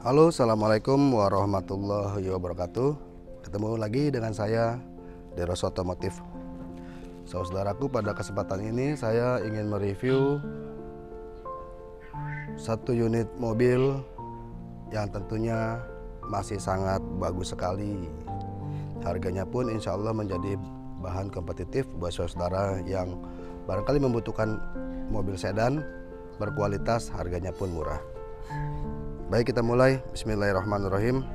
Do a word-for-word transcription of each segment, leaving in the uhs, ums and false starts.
Halo, assalamualaikum warahmatullahi wabarakatuh. Ketemu lagi dengan saya, Deros Otomotif. Saudaraku, pada kesempatan ini saya ingin mereview satu unit mobil yang tentunya masih sangat bagus sekali. Harganya pun insya Allah menjadi bahan kompetitif buat saudara yang barangkali membutuhkan mobil sedan berkualitas, harganya pun murah. Baik, kita mulai. Bismillahirrahmanirrahim.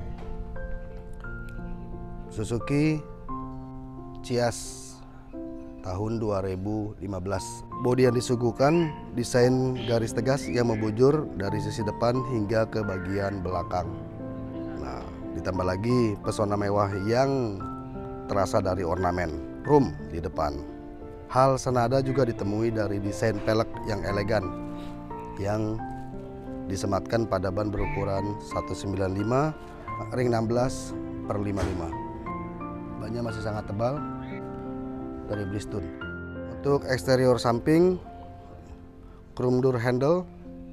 Suzuki Ciaz tahun dua ribu lima belas. Bodi yang disuguhkan desain garis tegas yang membujur dari sisi depan hingga ke bagian belakang. Nah, ditambah lagi pesona mewah yang terasa dari ornamen rum di depan. Hal senada juga ditemui dari desain pelek yang elegan yang disematkan pada ban berukuran seratus sembilan puluh lima ring enam belas per lima puluh lima. Bannya masih sangat tebal dari Bridgestone. Untuk eksterior samping, chrome door handle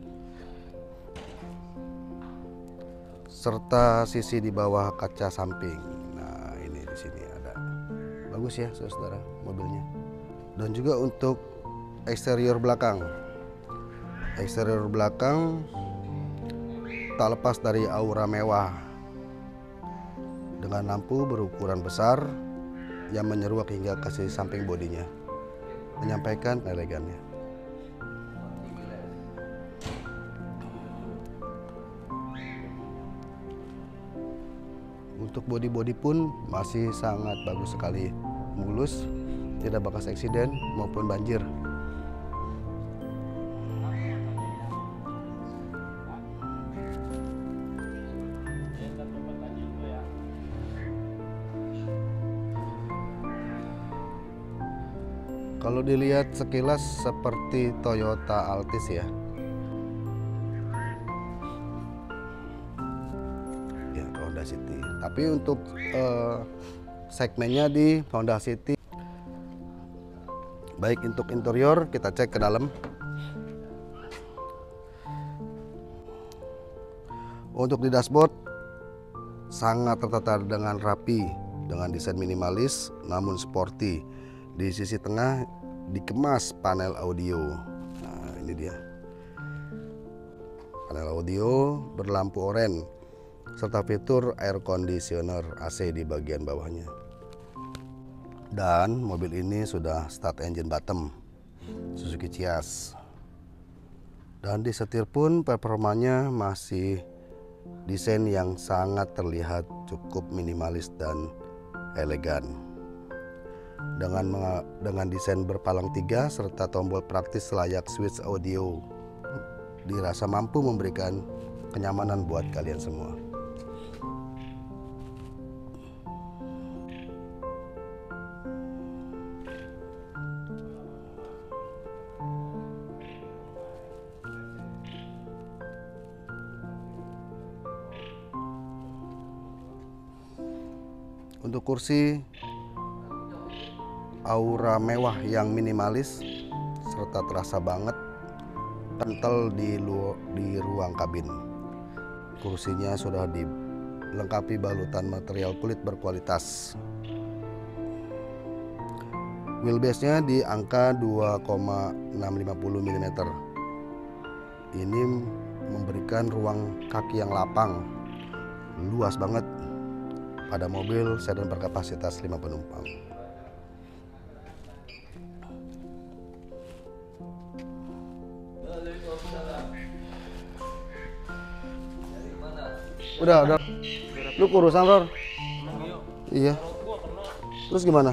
serta sisi di bawah kaca samping. Nah, ini di sini ada. Bagus ya, saudara, mobilnya. Dan juga untuk eksterior belakang. Eksterior belakang tak lepas dari aura mewah dengan lampu berukuran besar yang menyeruak hingga ke sisi samping bodinya, menyampaikan elegannya. Untuk bodi-bodi pun masih sangat bagus sekali, mulus, tidak bekas eksiden maupun banjir. Kalau dilihat sekilas seperti Toyota Altis ya. Ya, Honda City. Tapi untuk eh, segmennya di Honda City. Baik, untuk interior kita cek ke dalam. Untuk di dashboard sangat tertata dengan rapi dengan desain minimalis namun sporty. Di sisi tengah dikemas panel audio. Nah, ini dia. Panel audio berlampu oranye serta fitur air conditioner A C di bagian bawahnya. Dan mobil ini sudah start engine bottom Suzuki Ciaz. Dan di setir pun performanya masih desain yang sangat terlihat cukup minimalis dan elegan. Dengan dengan desain berpalang tiga serta tombol praktis layak switch audio, dirasa mampu memberikan kenyamanan buat kalian semua. Untuk kursi, aura mewah yang minimalis serta terasa banget kental di, lu, di ruang kabin. Kursinya sudah dilengkapi balutan material kulit berkualitas. Wheelbase-nya di angka dua koma enam lima nol milimeter. Ini memberikan ruang kaki yang lapang, luas banget pada mobil sedan berkapasitas lima penumpang. Udah, udah. Lu kurusan, Ror? Iya. Terus gimana?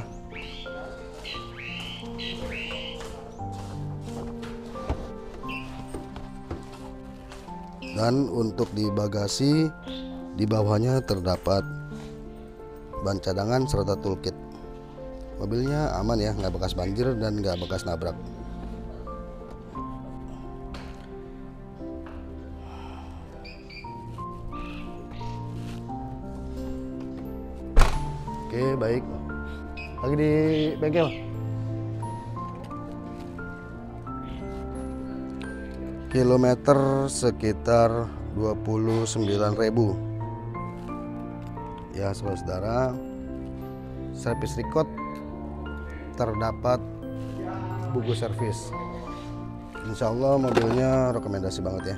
Dan untuk di bagasi, di bawahnya terdapat ban cadangan serta toolkit. Mobilnya aman ya, nggak bekas banjir dan nggak bekas nabrak. Oke, baik. Lagi di bengkel. Kilometer sekitar dua puluh sembilan ribu. Ya saudara, servis record terdapat buku servis. Insya Allah mobilnya rekomendasi banget ya.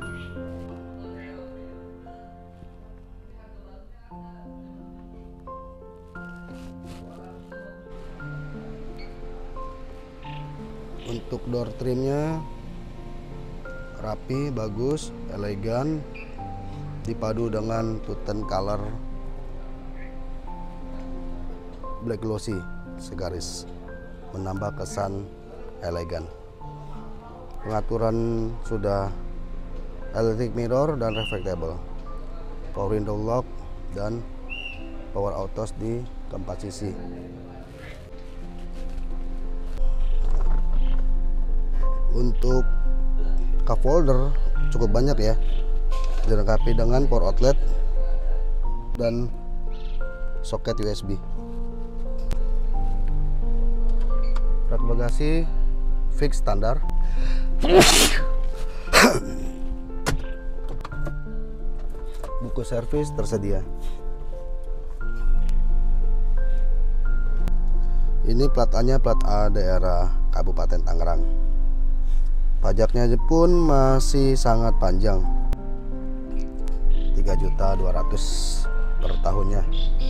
Untuk door trimnya rapi, bagus, elegan, dipadu dengan tuten color black glossy segaris, menambah kesan elegan. Pengaturan sudah electric mirror dan reflectable, power window lock dan power autos di keempat sisi. Untuk cup holder cukup banyak ya, dilengkapi dengan power outlet dan soket U S B. Rak bagasi fix standar. Buku servis tersedia. Ini plat A-nya plat A daerah Kabupaten Tangerang. Pajaknya pun masih sangat panjang, tiga juta dua ratus ribu per tahunnya.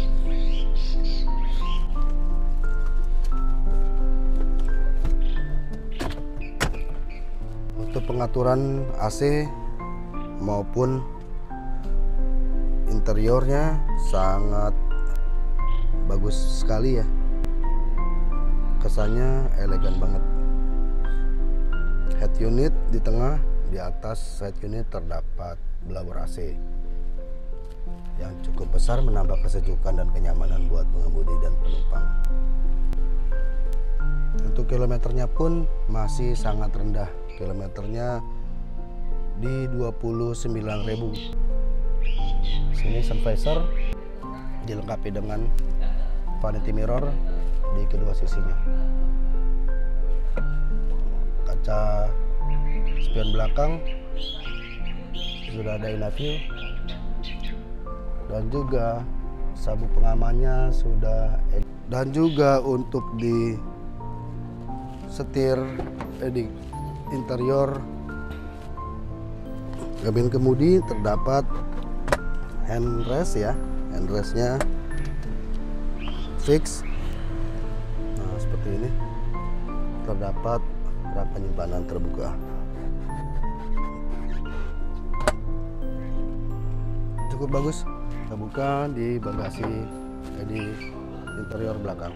Untuk pengaturan A C maupun interiornya sangat bagus sekali ya, kesannya elegan banget. Head unit di tengah, di atas head unit terdapat blower A C yang cukup besar, menambah kesejukan dan kenyamanan buat pengemudi dan penumpang. Untuk kilometernya pun masih sangat rendah, kilometernya di dua puluh sembilan ribu. Sini sun visor dilengkapi dengan vanity mirror di kedua sisinya. Kaca spion belakang sudah ada inaview, dan juga sabuk pengamannya sudah, dan juga untuk di setir eh, di interior kabin kemudi terdapat handrest ya, handrestnya fix. Nah seperti ini, terdapat rak penyimpanan terbuka. Cukup bagus, terbuka di bagasi eh, di interior belakang.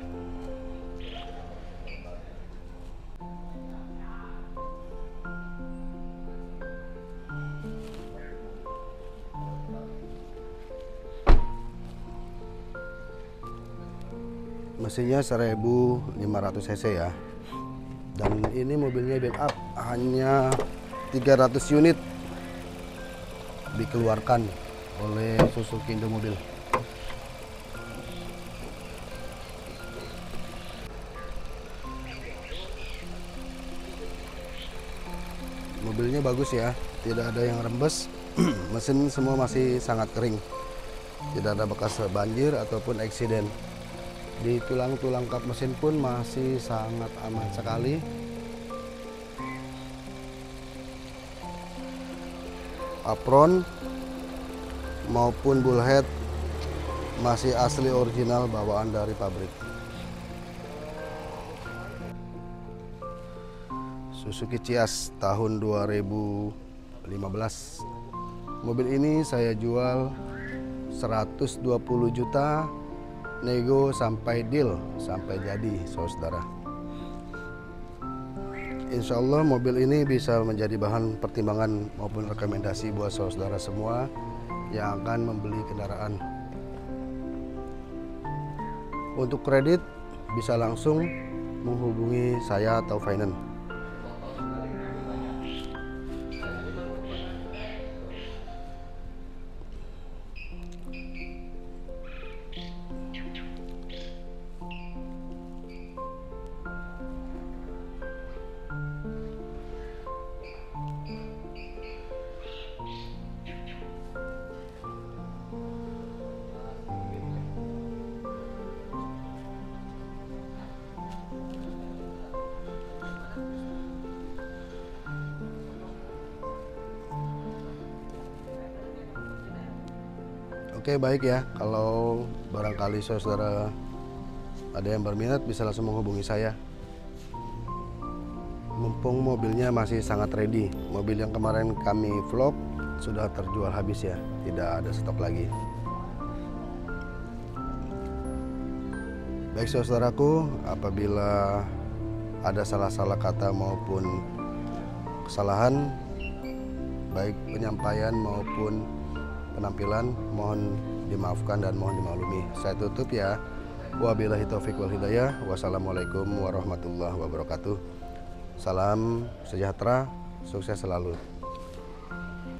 Mesinnya seribu lima ratus cc ya, dan ini mobilnya build up hanya tiga ratus unit dikeluarkan oleh Suzuki Indomobil. Mobilnya bagus ya, tidak ada yang rembes. Mesin semua masih sangat kering, tidak ada bekas banjir ataupun eksiden. Di tulang-tulang kap mesin pun masih sangat aman sekali. Apron maupun bullhead masih asli original bawaan dari pabrik. Suzuki Ciaz tahun dua ribu lima belas. Mobil ini saya jual seratus dua puluh juta, nego sampai deal, sampai jadi saudara. Insya Allah mobil ini bisa menjadi bahan pertimbangan maupun rekomendasi buat saudara semua yang akan membeli kendaraan. Untuk kredit bisa langsung menghubungi saya atau finance. Oke, baik ya. Kalau barangkali saudara ada yang berminat bisa langsung menghubungi saya. Mumpung mobilnya masih sangat ready. Mobil yang kemarin kami vlog sudah terjual habis ya, tidak ada stok lagi. Baik saudaraku, apabila ada salah-salah kata maupun kesalahan, baik penyampaian maupun penampilan, mohon dimaafkan dan mohon dimaklumi. Saya tutup ya. Wabillahi taufiq wal hidayah. Wassalamualaikum warahmatullahi wabarakatuh. Salam sejahtera, sukses selalu.